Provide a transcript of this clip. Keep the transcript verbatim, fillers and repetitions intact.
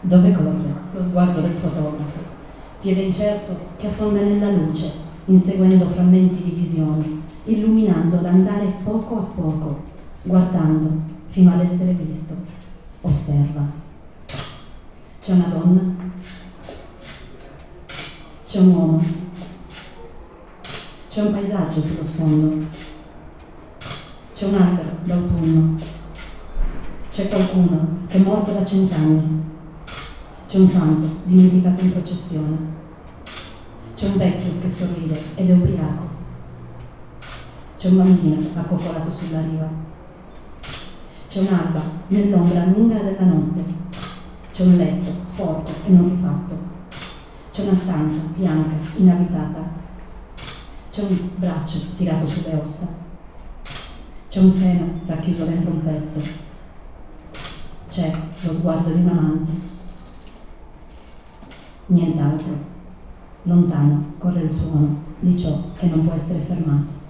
Dove corre lo sguardo del fotografo, piede incerto che affonda nella luce, inseguendo frammenti di visioni, illuminando l'andare poco a poco, guardando fino ad essere visto. Osserva. C'è una donna, c'è un uomo, c'è un paesaggio sullo sfondo, c'è un albero d'autunno, c'è qualcuno che è morto da cent'anni, c'è un santo dimenticato in processione, c'è un vecchio che sorride ed è ubriaco, c'è un bambino accoccolato sulla riva, c'è un'alba nell'ombra lunga della notte, c'è un letto sporco e non rifatto, c'è una stanza bianca inabitata, c'è un braccio tirato sulle ossa, c'è un seno racchiuso dentro un petto, c'è lo sguardo di un amante. Nient'altro. Lontano corre il suono di ciò che non può essere fermato.